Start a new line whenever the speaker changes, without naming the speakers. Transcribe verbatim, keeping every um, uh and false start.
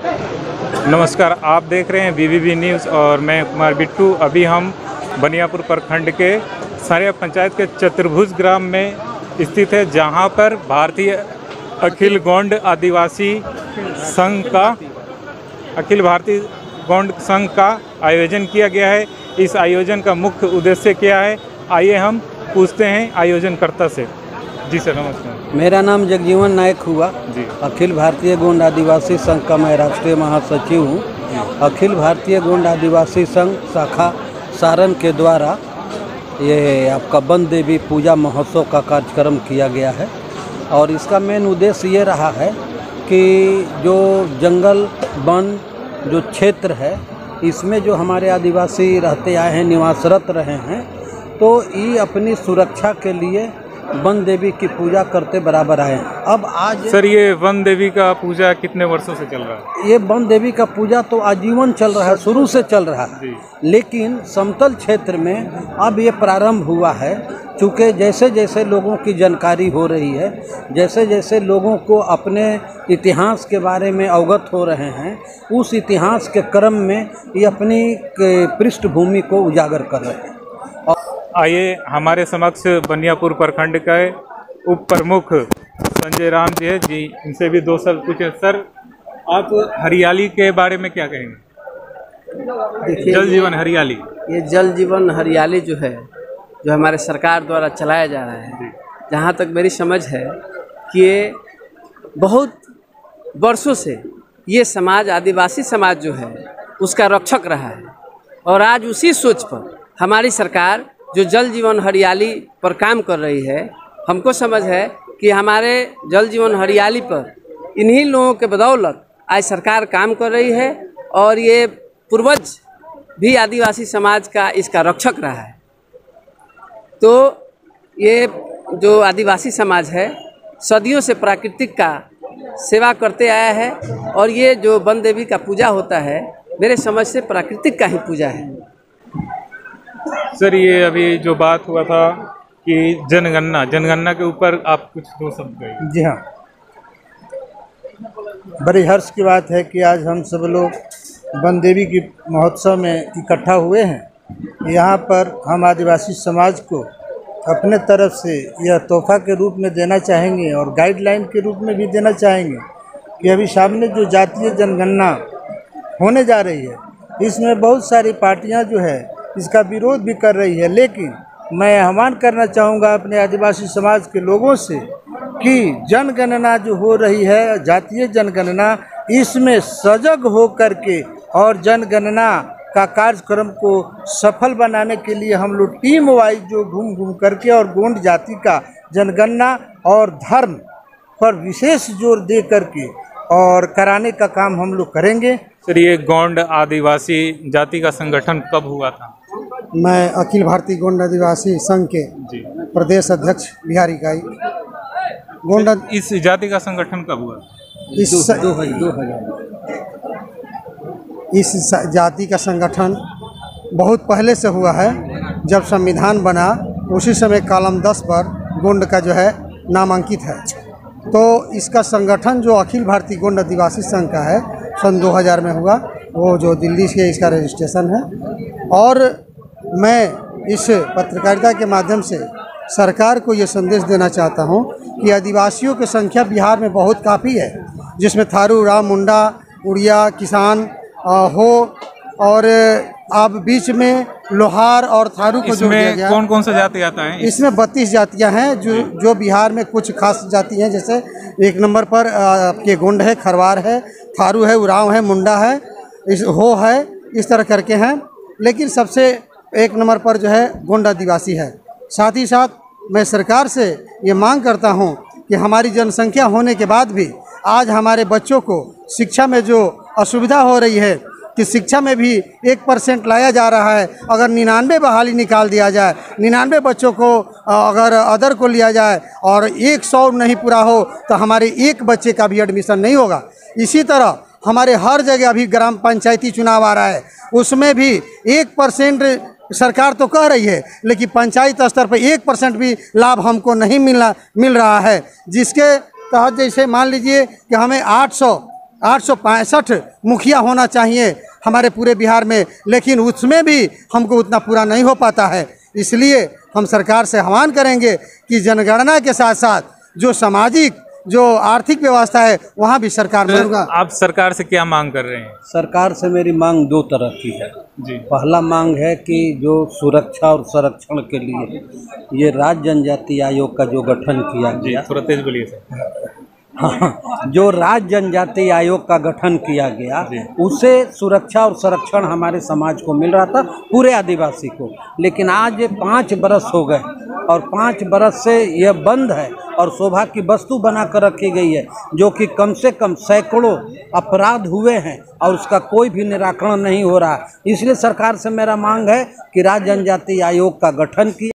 नमस्कार, आप देख रहे हैं वीवीवी न्यूज़ और मैं कुमार बिट्टू। अभी हम बनियापुर प्रखंड के सारिया पंचायत के चतुर्भुज ग्राम में स्थित है, जहां पर भारतीय अखिल गोंड आदिवासी संघ का अखिल भारतीय गोंड संघ का आयोजन किया गया है। इस आयोजन का मुख्य उद्देश्य क्या है, आइए हम पूछते हैं आयोजनकर्ता से। जी सर, नमस्कार।
मेरा नाम जगजीवन नायक हुआ
जी।
अखिल भारतीय गोंड आदिवासी संघ का मैं राष्ट्रीय महासचिव हूँ। अखिल भारतीय गोंड आदिवासी संघ शाखा सारण के द्वारा ये आपका वन देवी पूजा महोत्सव का कार्यक्रम किया गया है और इसका मेन उद्देश्य ये रहा है कि जो जंगल वन जो क्षेत्र है इसमें जो हमारे आदिवासी रहते आए हैं, निवासरत रहे हैं, तो ये अपनी सुरक्षा के लिए वन देवी की पूजा करते बराबर आए हैं। अब आज
सर, ये वन देवी का पूजा कितने वर्षों से चल रहा है?
ये वन देवी का पूजा तो आजीवन चल रहा है, शुरू से चल रहा है, लेकिन समतल क्षेत्र में अब ये प्रारंभ हुआ है। चूँकि जैसे जैसे लोगों की जानकारी हो रही है, जैसे जैसे लोगों को अपने इतिहास के बारे में अवगत हो रहे हैं, उस इतिहास के क्रम में ये अपनी पृष्ठभूमि को उजागर कर रहे हैं।
आइए हमारे समक्ष बनियापुर प्रखंड के उप प्रमुख संजय राम जी है जी, इनसे भी दो शब्द पूछे। सर, आप हरियाली के बारे में क्या कहेंगे?
देखिए,
जल जीवन हरियाली,
ये जल जीवन हरियाली जो है, जो हमारे सरकार द्वारा चलाया जा रहा है, जहाँ तक मेरी समझ है कि ये बहुत वर्षों से ये समाज, आदिवासी समाज जो है उसका रक्षक रहा है और आज उसी सोच पर हमारी सरकार जो जल जीवन हरियाली पर काम कर रही है। हमको समझ है कि हमारे जल जीवन हरियाली पर इन्हीं लोगों के बदौलत आज सरकार काम कर रही है और ये पूर्वज भी आदिवासी समाज का इसका रक्षक रहा है। तो ये जो आदिवासी समाज है सदियों से प्राकृतिक का सेवा करते आया है और ये जो वन देवी का पूजा होता है मेरे समझ से प्राकृतिक का ही पूजा है।
सर, ये अभी जो बात हुआ था कि जनगणना जनगणना के ऊपर आप कुछ दो शब्द कहिए।
जी हाँ, बड़ी हर्ष की बात है कि आज हम सब लोग वन देवी की महोत्सव में इकट्ठा हुए हैं। यहाँ पर हम आदिवासी समाज को अपने तरफ से यह तोहफा के रूप में देना चाहेंगे और गाइडलाइन के रूप में भी देना चाहेंगे कि अभी सामने जो जातीय जनगणना होने जा रही है, इसमें बहुत सारी पार्टियाँ जो है इसका विरोध भी कर रही है, लेकिन मैं आह्वान करना चाहूँगा अपने आदिवासी समाज के लोगों से कि जनगणना जो हो रही है, जातीय जनगणना, इसमें सजग हो करके और जनगणना का कार्यक्रम को सफल बनाने के लिए हम लोग टीम वाइज जो घूम घूम करके और गोंड जाति का जनगणना और धर्म पर विशेष जोर दे करके और कराने का काम हम लोग करेंगे।
सर, ये गोंड आदिवासी जाति का संगठन कब हुआ था?
मैं अखिल भारतीय गोंड आदिवासी संघ के प्रदेश अध्यक्ष बिहार इकाई गोंड।
इस जाति का संगठन कब हुआ?
इस दो हजार इस जाति का संगठन बहुत पहले से हुआ है। जब संविधान बना उसी समय कॉलम दस पर गोंड का जो है नामांकित है। तो इसका संगठन जो अखिल भारतीय गोंड आदिवासी संघ का है सन दो हज़ार में हुआ, वो जो दिल्ली से इसका रजिस्ट्रेशन है। और मैं इस पत्रकारिता के माध्यम से सरकार को ये संदेश देना चाहता हूँ कि आदिवासियों की संख्या बिहार में बहुत काफ़ी है, जिसमें थारू, राव, मुंडा, उड़िया, किसान हो और अब बीच में लोहार और थारू को जोड़ दिया गया।
कौन कौन सा जाति आता है?
इसमें बत्तीस जातियां हैं जो जो बिहार में कुछ खास जाति हैं, जैसे एक नंबर पर आपके गोंड है, खरवार है, थारू है, उरांव है, मुंडा है, इस हो है, इस तरह करके हैं। लेकिन सबसे एक नंबर पर जो है गोंड आदिवासी है। साथ ही साथ मैं सरकार से ये मांग करता हूँ कि हमारी जनसंख्या होने के बाद भी आज हमारे बच्चों को शिक्षा में जो असुविधा हो रही है कि शिक्षा में भी एक परसेंट लाया जा रहा है। अगर निन्यानवे बहाली निकाल दिया जाए, निन्यानवे बच्चों को अगर अदर को लिया जाए और एक सौ नहीं पूरा हो तो हमारे एक बच्चे का भी एडमिशन नहीं होगा। इसी तरह हमारे हर जगह अभी ग्राम पंचायती चुनाव आ रहा है, उसमें भी एक परसेंट सरकार तो कह रही है, लेकिन पंचायत स्तर पर एक परसेंट भी लाभ हमको नहीं मिलना मिल रहा है। जिसके तहत जैसे मान लीजिए कि हमें आठ सौ आठ सौ पैंसठ मुखिया होना चाहिए हमारे पूरे बिहार में, लेकिन उसमें भी हमको उतना पूरा नहीं हो पाता है। इसलिए हम सरकार से आह्वान करेंगे कि जनगणना के साथ साथ जो सामाजिक जो आर्थिक व्यवस्था है वहाँ भी सरकार में।
आप सरकार से क्या मांग कर रहे हैं?
सरकार से मेरी मांग दो तरह की है
जी।
पहला मांग है कि जो सुरक्षा और संरक्षण के लिए ये राज्य जनजाति आयोग का जो गठन किया गया,
थोड़ा तेज बोलिए सर।
हाँ, जो राज्य जनजाति आयोग का गठन किया गया उसे सुरक्षा और संरक्षण हमारे समाज को मिल रहा था, पूरे आदिवासी को। लेकिन आज ये पाँच बरस हो गए और पाँच बरस से यह बंद है और शोभा की वस्तु बना कर रखी गई है, जो कि कम से कम सैकड़ों अपराध हुए हैं और उसका कोई भी निराकरण नहीं हो रहा। इसलिए सरकार से मेरा मांग है कि राज्य जनजाति आयोग का गठन किया